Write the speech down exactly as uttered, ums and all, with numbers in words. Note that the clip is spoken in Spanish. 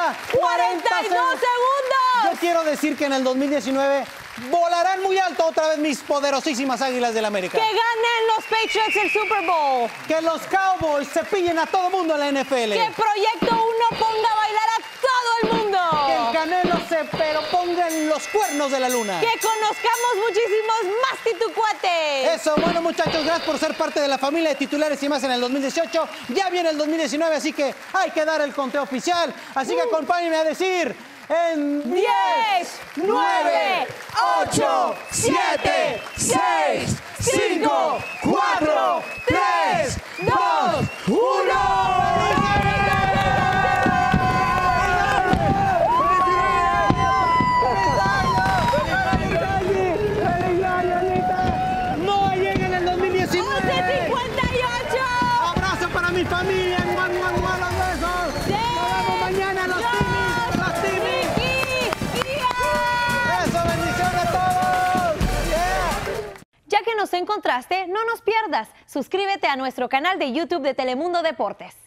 falta cuarenta y dos segundos. Yo quiero decir que en el dos mil diecinueve volarán muy alto otra vez mis poderosísimas Águilas del América. Que ganen los Patriots el Super Bowl. Que los Cowboys se pillen a todo mundo en la N F L. Que Proyecto uno ponga a bailar a todo el mundo. Que el Canelo se pero ponga en los cuernos de la luna. Que conozcamos muchísimos más titucuates. Eso, bueno muchachos, gracias por ser parte de la familia de titulares y más en el dos mil dieciocho. Ya viene el dos mil diecinueve, así que hay que dar el conteo oficial. Así que acompáñenme a decir... En diez, nueve, ocho, siete, seis, cinco, cuatro, tres, dos, uno. ¡No llega en el dos mil diecinueve! once cincuenta y ocho. ¡Abrazo para mi familia! ¡Mua, mua, mua, los besos! ¡Nos vemos mañana, los Timis! ¡Los Timis! ¡Eso, bendición a todos! Yeah. Ya que nos encontraste, no nos pierdas. Suscríbete a nuestro canal de YouTube de Telemundo Deportes.